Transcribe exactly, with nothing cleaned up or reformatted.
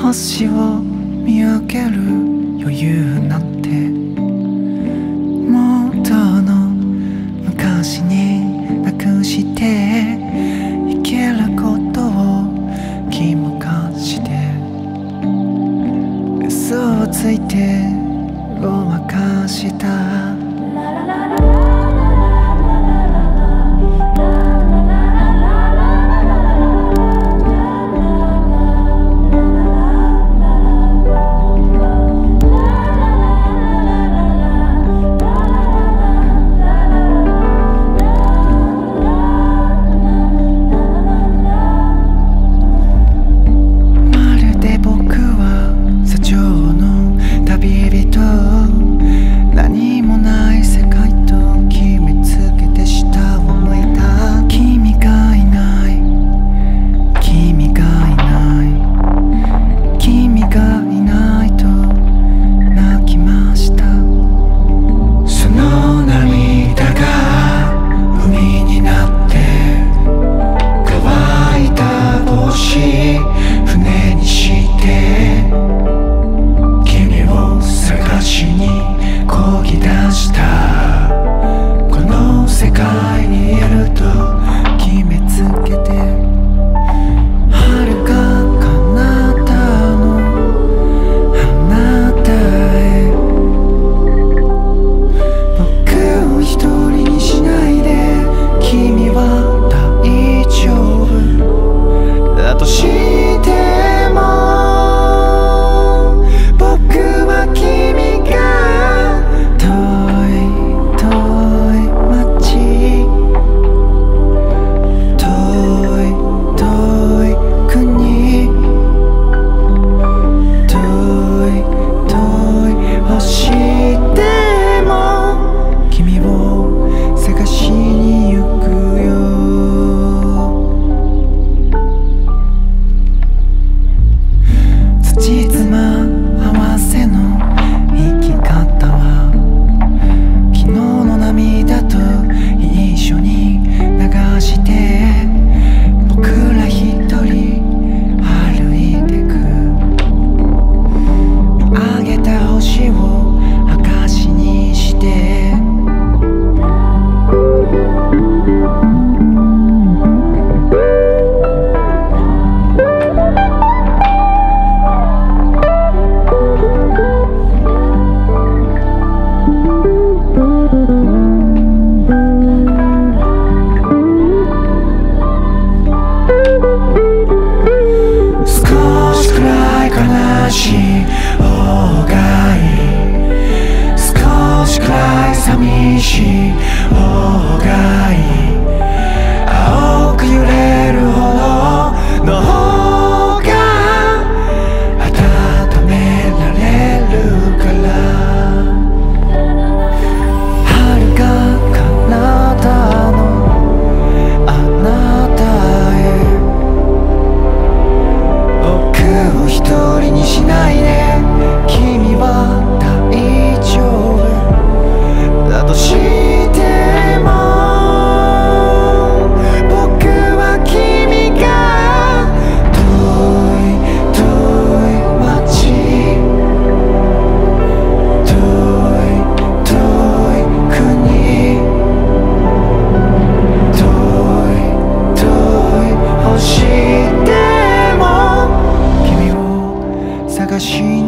星を見上げる余裕なんて元の昔になくして生きることを気もかして嘘をついてごまかした寂しい方がいい青く揺れるほどの方が温められるから遥か彼方のあなたへ僕を一人にしないで君は大丈夫だとしても僕は君が遠い遠い街遠い遠い国遠い遠い星でも君を探し